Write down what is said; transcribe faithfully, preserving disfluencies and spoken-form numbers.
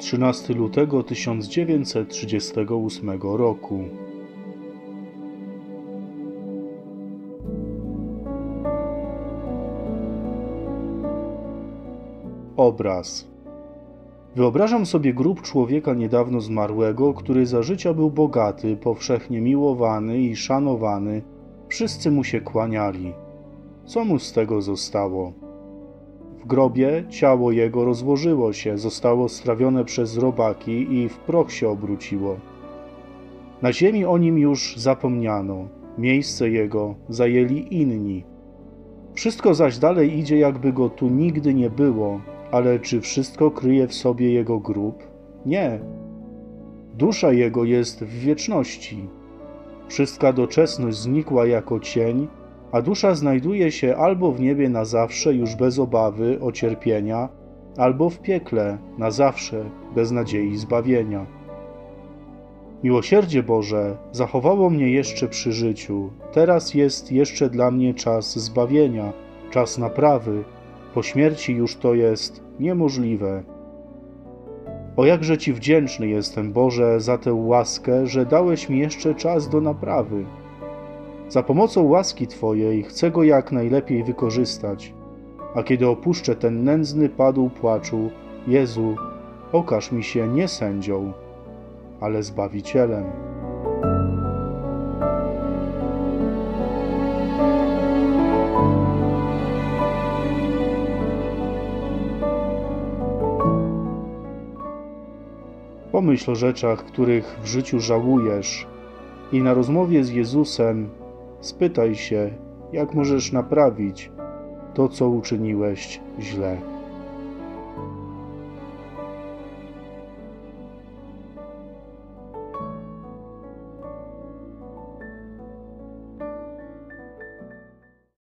trzynastego lutego tysiąc dziewięćset trzydziestego ósmego roku. Obraz. Wyobrażam sobie grób człowieka niedawno zmarłego, który za życia był bogaty, powszechnie miłowany i szanowany. Wszyscy mu się kłaniali. Co mu z tego zostało? W grobie ciało jego rozłożyło się, zostało strawione przez robaki i w proch się obróciło. Na ziemi o nim już zapomniano, miejsce jego zajęli inni. Wszystko zaś dalej idzie, jakby go tu nigdy nie było, ale czy wszystko kryje w sobie jego grób? Nie. Dusza jego jest w wieczności. Wszystka doczesność znikła jako cień, a dusza znajduje się albo w niebie na zawsze, już bez obawy o cierpienia, albo w piekle na zawsze, bez nadziei zbawienia. Miłosierdzie Boże zachowało mnie jeszcze przy życiu. Teraz jest jeszcze dla mnie czas zbawienia, czas naprawy. Po śmierci już to jest niemożliwe. O jakże Ci wdzięczny jestem, Boże, za tę łaskę, że dałeś mi jeszcze czas do naprawy. Za pomocą łaski Twojej chcę go jak najlepiej wykorzystać. A kiedy opuszczę ten nędzny padł płaczu, Jezu, okaż mi się nie sędzią, ale Zbawicielem. Pomyśl o rzeczach, których w życiu żałujesz i na rozmowie z Jezusem spytaj się, jak możesz naprawić to, co uczyniłeś źle.